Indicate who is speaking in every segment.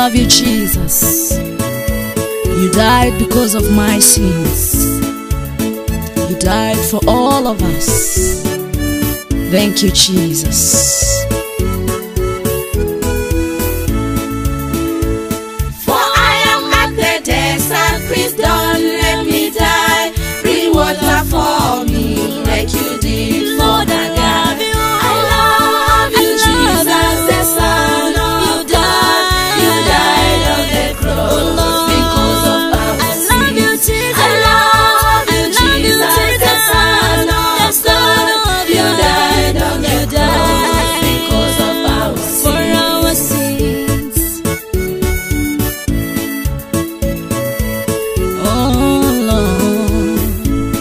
Speaker 1: love you, Jesus. You died because of my sins. You died for all of us. Thank you, Jesus.
Speaker 2: For I am at the desert, please don't let me die. Bring water for me like you did for the guy. I love you, Jesus, the Son of God. You died on the cross because of our sins. I love you, Jesus, the Son of God. You died on the cross because of our sins.
Speaker 1: Oh Lord.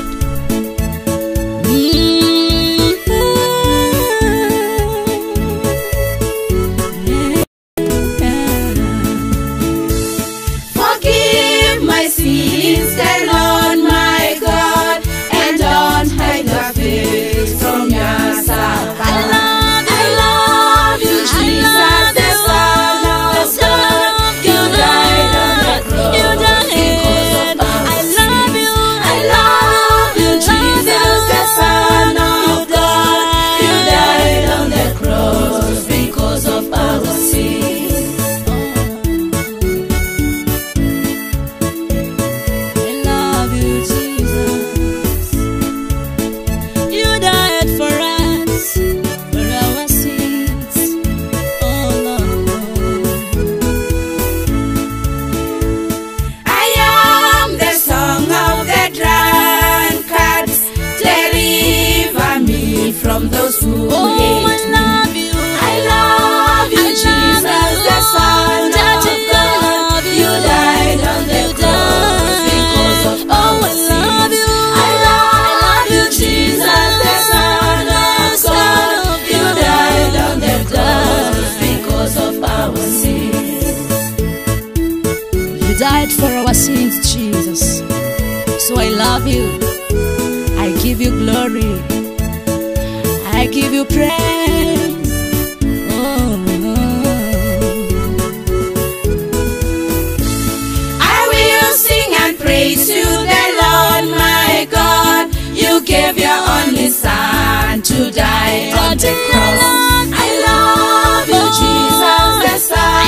Speaker 2: Forgive my sins, the Lord my God, and don't hide your face from yourself. I love you, Jesus, the Son of God. You died on the cross because of our sins. I love you, Jesus, the Son of God. You died on the cross because of our sins.
Speaker 1: I love you, Jesus. You died for us, for our sins. Oh Lord.
Speaker 2: I am the song of the drunkards. Deliver me from those who hate me. I love you, Jesus, the Son of God. You died on the cross because of our sins. I love you, Jesus, the Son of God. You died on the cross because of our sins.
Speaker 1: You died for our sins, Jesus. So I love you. I give you glory. I give you praise. Oh.
Speaker 2: I will sing and praise you, the Lord my God. You gave your only Son to die on the cross. I love you, Jesus, the Son